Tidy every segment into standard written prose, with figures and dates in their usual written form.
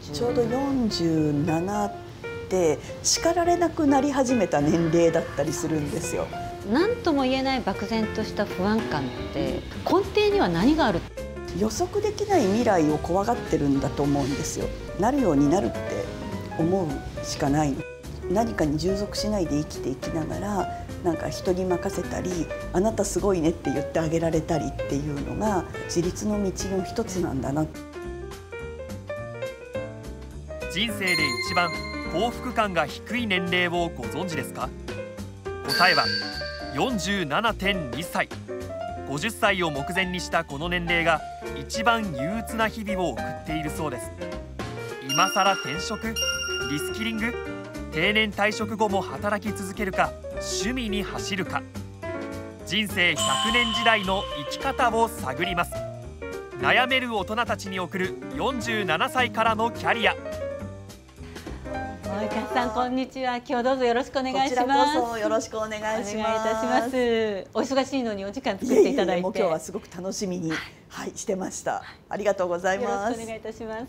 ちょうど47って叱られなくなり始めた年齢だったりするんですよ。 何とも言えない漠然とした不安感って根底には何がある？ 予測できない未来を怖がってるんだと思うんですよ。なるようになるって思うしかない。何かに従属しないで生きていきながら、なんか人に任せたり、あなたすごいねって言ってあげられたりっていうのが自立の道の一つなんだな。 人生で一番幸福感が低い年齢をご存知ですか？答えは47.2歳。50歳を目前にしたこの年齢が一番憂鬱な日々を送っているそうです。今さら転職、リスキリング、定年退職後も働き続けるか、趣味に走るか、人生100年時代の生き方を探ります。悩める大人たちに送る47歳からのキャリア。 及川さん、こんにちは。今日どうぞよろしくお願いします。 こちらこそよろしくお願いします。 お願いいたします。お忙しいのにお時間作っていただいて、 もう今日はすごく楽しみに、してました。ありがとうございます。 よろしくお願いいたします。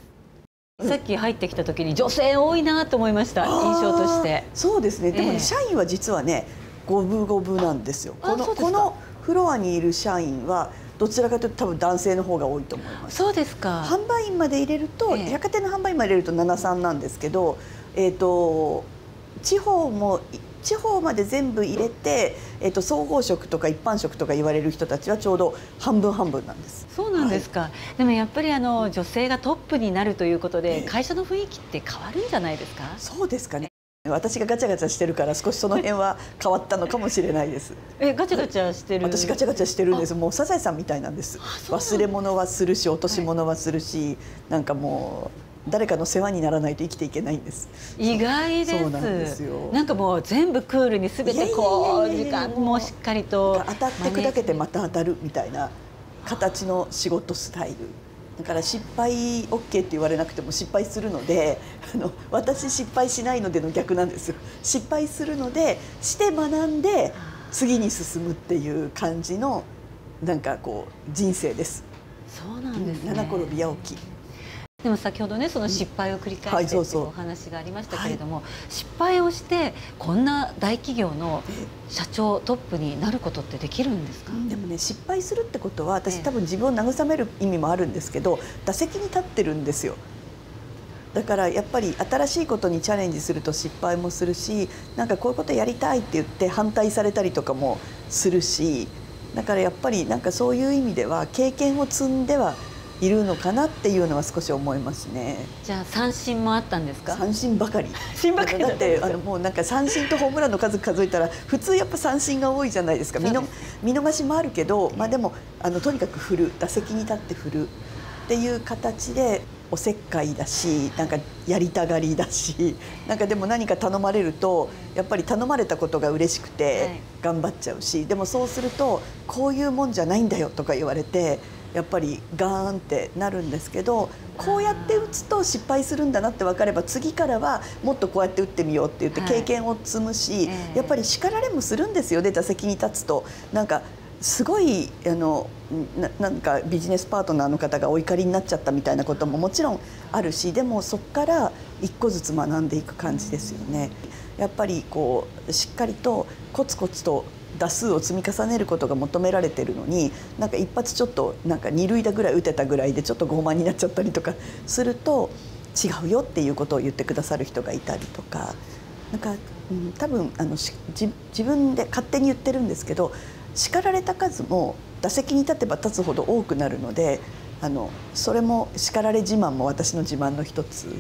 さっき入ってきた時に女性多いなと思いました、印象として。 そうですね。でも、社員は実はね、五分五分なんですよ。このフロアにいる社員はどちらかというと多分男性の方が多いと思います。 そうですか。 販売員まで入れると、百貨店の販売員まで入れると73なんですけど、地方まで全部入れて、総合職とか一般職とか言われる人たちはちょうど半分半分なんです。 そうなんですか。でもやっぱり女性がトップになるということで、会社の雰囲気って変わるんじゃないですか？ そうですかね。私がガチャガチャしてるから少しその辺は変わったのかもしれないです。 ガチャガチャしてる。 私ガチャガチャしてるんです。もうサザエさんみたいなんです。忘れ物はするし、落とし物はするし、なんかもう誰かの世話にならないと生きていけないんです。 意外です。 そうなんですよ。 なんかもう全部クールにすべてこう時間もしっかりと当たって砕けてまた当たるみたいな形の仕事スタイル。だから失敗 OK って言われなくても失敗するので、私失敗しないのでの逆なんですよ。失敗するのでして学んで次に進むっていう感じのなんかこう人生です。 そうなんですね。 七転び八起き。 でも先ほどね、その失敗を繰り返してというお話がありましたけれども、失敗をしてこんな大企業の社長トップになることってできるんですか？ でもね、失敗するってことは私多分自分を慰める意味もあるんですけど、打席に立ってるんですよ。だからやっぱり新しいことにチャレンジすると失敗もするし、なんかこういうことやりたいって言って反対されたりとかもするし、だからやっぱりなんかそういう意味では経験を積んではいるのかなっていうのは少し思いますね。 じゃあ三振もあったんですか？ 三振ばかり。 だってもうなんか三振とホームランの数数えたら普通やっぱ三振が多いじゃないですか。見逃しもあるけど、でもとにかく振る、打席に立って振るっていう形でおせっかいだし、なんかやりたがりだし、なんかでも何か頼まれるとやっぱり頼まれたことが嬉しくて頑張っちゃうし、でもそうするとこういうもんじゃないんだよとか言われて。やっぱりガーンってなるんですけど、こうやって打つと失敗するんだなって分かれば次からはもっとこうやって打ってみようって言って経験を積むし、やっぱり叱られもするんですよね。打席に立つとなんかすごいなんかビジネスパートナーの方がお怒りになっちゃったみたいなことももちろんあるし、でもそこから一個ずつ学んでいく感じですよね。やっぱりこうしっかりとコツコツと打数を積み重ねることが求められてるのに、なんか一発ちょっとなんか二塁打ぐらい打てたぐらいでちょっと傲慢になっちゃったりとかすると違うよっていうことを言ってくださる人がいたりとか、なんか、多分自分で勝手に言ってるんですけど、叱られた数も打席に立てば立つほど多くなるので、それも叱られ自慢も私の自慢の一つ。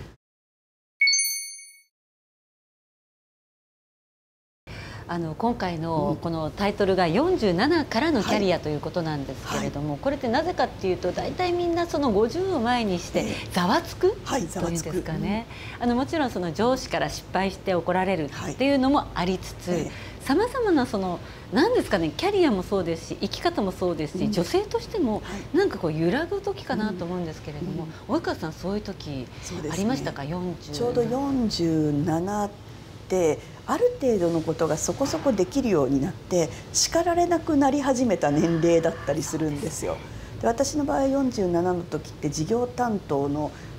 今回のこのタイトルが47からのキャリアということなんですけれども、これってなぜかっていうと、大体みんなその50を前にしてざわつくというんですかね。もちろんその上司から失敗して怒られるっていうのもありつつ、さまざまなその何ですかね、キャリアもそうですし生き方もそうですし、女性としてもなんかこう揺らぐ時かなと思うんですけれども、及川さんそういう時ありましたか？40 ちょうど47ってある程度のことがそこそこできるようになって叱られなくなり始めた年齢だったりするんですよ。で、私の場合47の時って事業担当の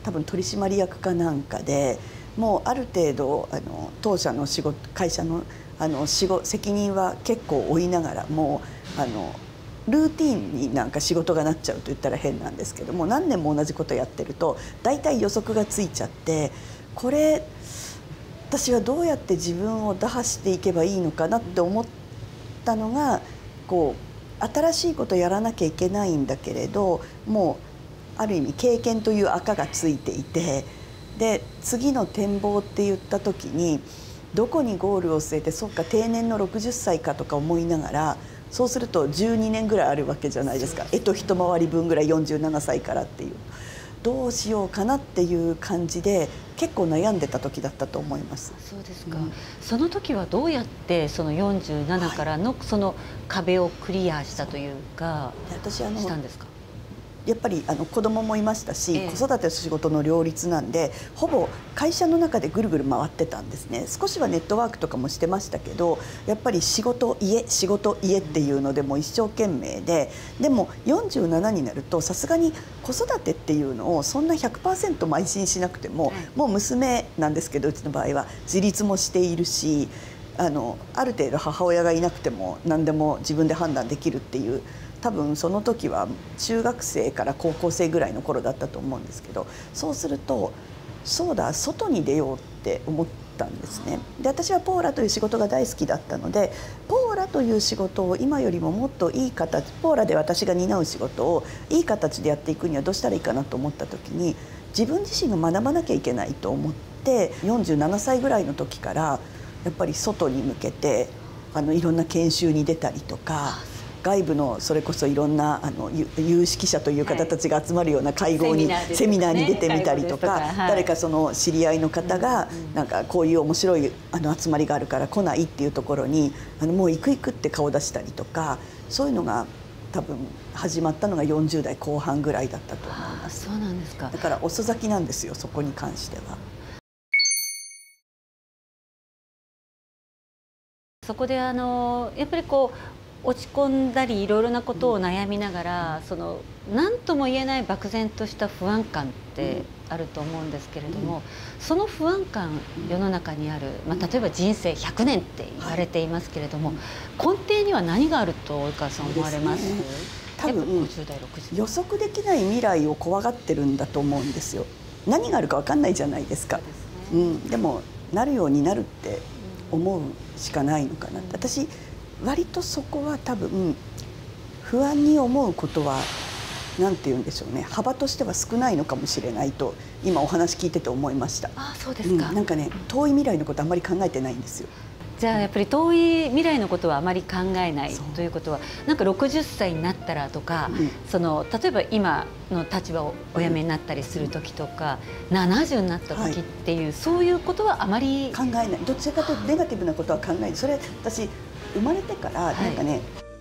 多分取締役かなんかで、もうある程度当社の会社の責任は結構負いながらもルーティンになんか仕事がなっちゃうと言ったら変なんですけども、何年も同じことやってると大体予測がついちゃって、これ私はどうやって自分を打破していけばいいのかなって思ったのが、こう新しいことやらなきゃいけないんだけれど、もうある意味経験という赤がついていて、で次の展望って言った時にどこにゴールを据えて、そっか定年の60歳かとか思いながら、そうすると12年ぐらいあるわけじゃないですか。一回り分ぐらい47歳からっていう、どうしようかなっていう感じで結構悩んでた時だったと思います。 そうですか、その時はどうやってその47からのその壁をクリアしたというか、 私したんですか？ やっぱり子供もいましたし、子育てと仕事の両立なんで、ほぼ会社の中でぐるぐる回ってたんですね。少しはネットワークとかもしてましたけど、やっぱり仕事家っていうのでも一生懸命で、でも47になるとさすがに子育てっていうのをそんな 100% 邁進しなくても、もう娘なんですけど、うちの場合は自立もしているし、ある程度母親がいなくても何でも自分で判断できるっていう、多分その時は中学生から高校生ぐらいの頃だったと思うんですけど、そうするとそうだ外に出ようって思ったんですね。で私はポーラという仕事が大好きだったので、ポーラという仕事を今よりももっといい形、ポーラで私が担う仕事をいい形でやっていくにはどうしたらいいかなと思った時に、自分自身が学ばなきゃいけないと思って、47歳ぐらいの時からやっぱり外に向けていろんな研修に出たりとか、外部のそれこそいろんな有識者という方たちが集まるような会合に、セミナーに出てみたりとか、誰かその知り合いの方がなんかこういう面白い集まりがあるから来ないっていうところにもう行くって顔出したりとか、そういうのが多分始まったのが40代後半ぐらいだったと思います。 そうなんですか。 だから遅咲きなんですよ、そこに関しては。 そこでやっぱりこう落ち込んだりいろいろなことを悩みながら、何とも言えない漠然とした不安感ってあると思うんですけれども、その不安感、世の中にある、例えば人生100年って言われていますけれども、根底には何があると及川さん思われます？ 多分 50代60代予測できない未来を怖がってるんだと思うんですよ。何があるか分かんないじゃないですか。でもなるようになるって思うしかないのかなって。私割とそこは多分不安に思うことは何て言うんでしょうね、幅としては少ないのかもしれないと今お話聞いてて思いました。 あ、そうですか。 なんかね、遠い未来のことあんまり考えてないんですよ。 じゃあやっぱり遠い未来のことはあまり考えないということは、なんか60歳になったらとか、例えば今の立場をお辞めになったりする時とか、70になった時っていう、そういうことはあまり考えない。どちらかというとネガティブなことは考えない。それ私生まれてからなんかね、